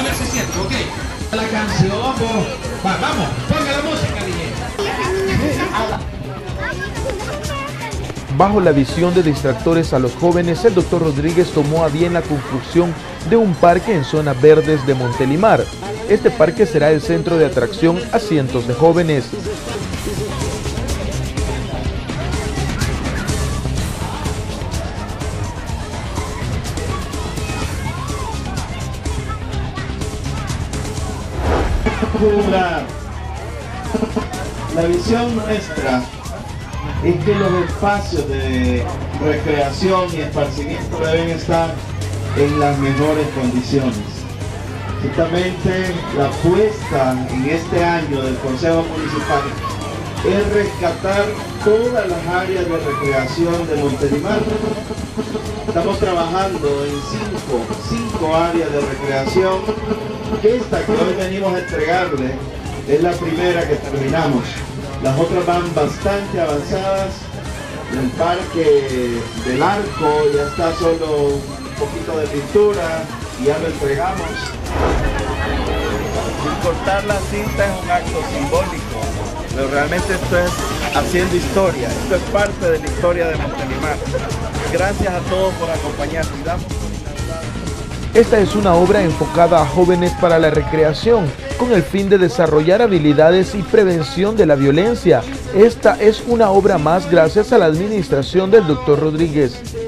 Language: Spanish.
póngase cierto, ok. La canción, vamos, ponga la música, DJ. Bajo la visión de distractores a los jóvenes, el Dr. Rodríguez tomó a bien la construcción de un parque en zonas verdes de Montelimar. Este parque será el centro de atracción a cientos de jóvenes. La visión nuestra es que los espacios de recreación y esparcimiento deben estar en las mejores condiciones. Justamente la apuesta en este año del Consejo Municipal es rescatar todas las áreas de recreación de Montelimar. Estamos trabajando en cinco áreas de recreación. Esta que hoy venimos a entregarle es la primera que terminamos. Las otras van bastante avanzadas. El parque del Arco ya está solo un poquito de pintura y ya lo entregamos. Cortar la cinta es un acto simbólico, pero realmente esto es haciendo historia. Esto es parte de la historia de Montelimar. Gracias a todos por acompañarnos. Esta es una obra enfocada a jóvenes para la recreación, con el fin de desarrollar habilidades y prevención de la violencia. Esta es una obra más gracias a la administración del Dr. Rodríguez.